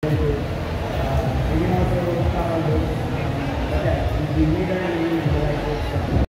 We can also follow, but yeah, we made our